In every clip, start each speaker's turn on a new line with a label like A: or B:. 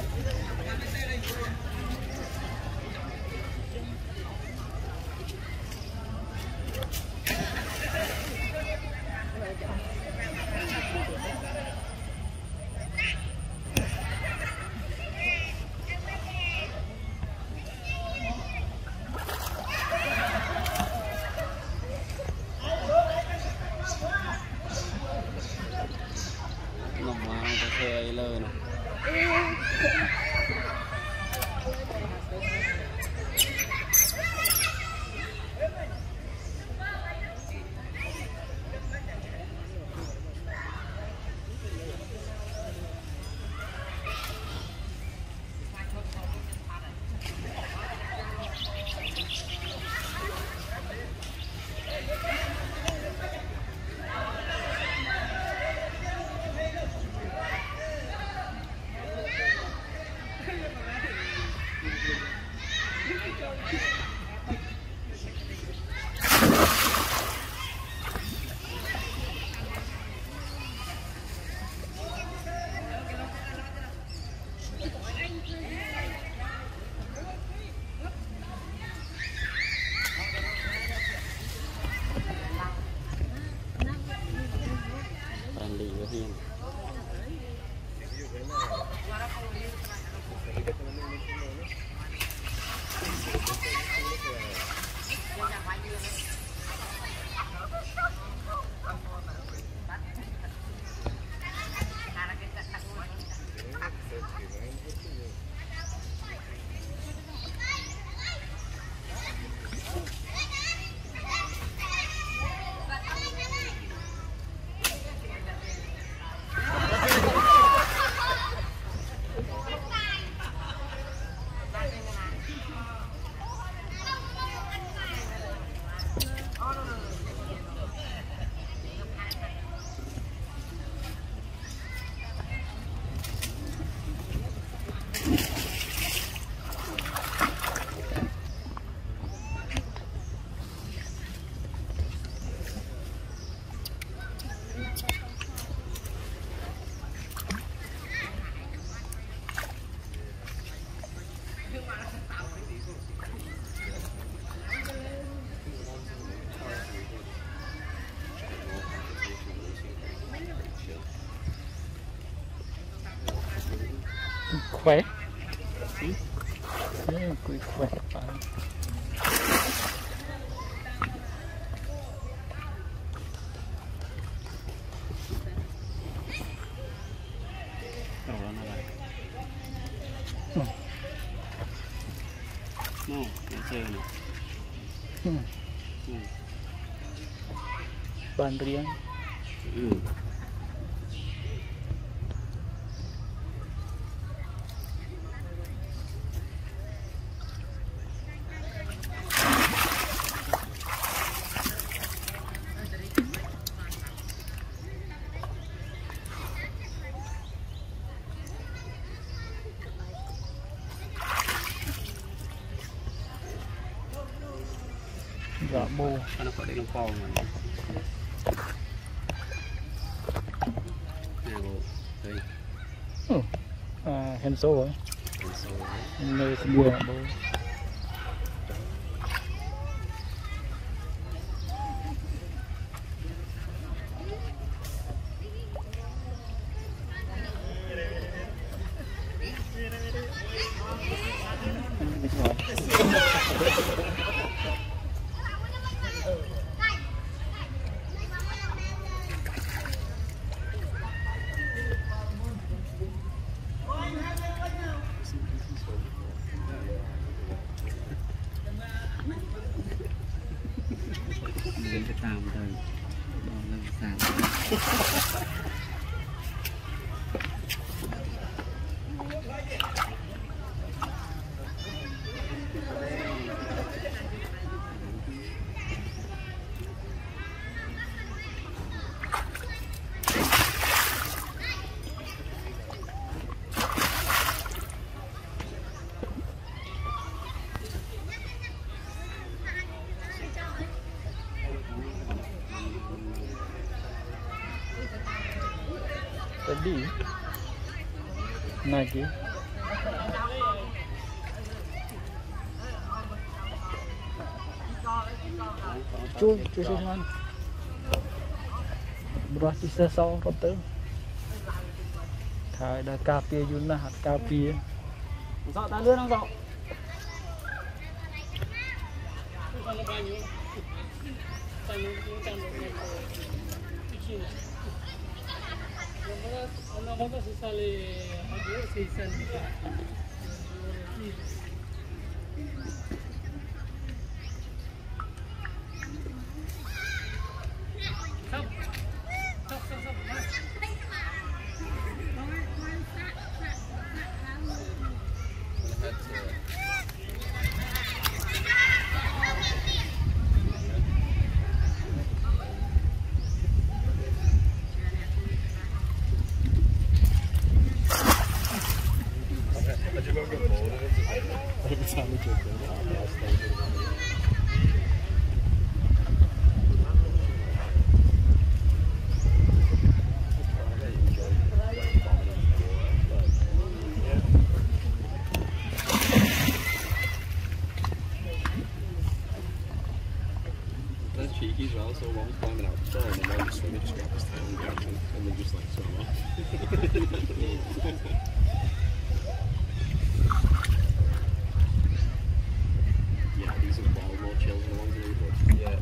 A: khỏe cười khỏe ban riêng dạ bô
B: nó có đây nó con mà
A: hên số rồi nơi mua bô
B: cái tàu rồi đó là sao
A: tadi lagi Chui ngon. Bro chỉ sơ sau rồi tới. Thời đã cà phê yun na hạt cà phê.
B: Dọ ta lươn không dọ.
C: That's cheeky as well, so while he's climbing out the door and then while he's swimming, just grab his tail and grab him and then just like swim off. Yeah, these are far more chill than the ones in Newport. Yeah.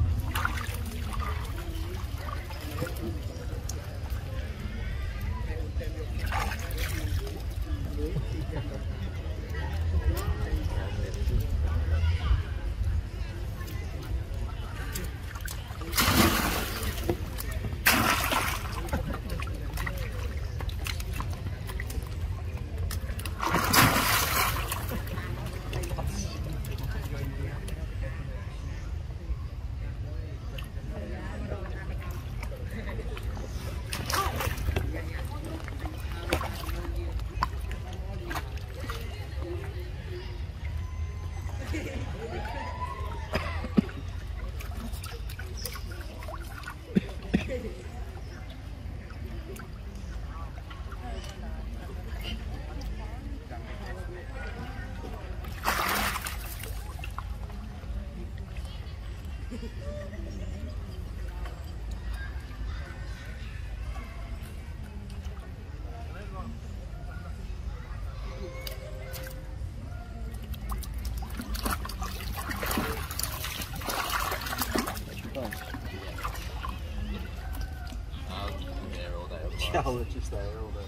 C: Yeah, we're just there all day.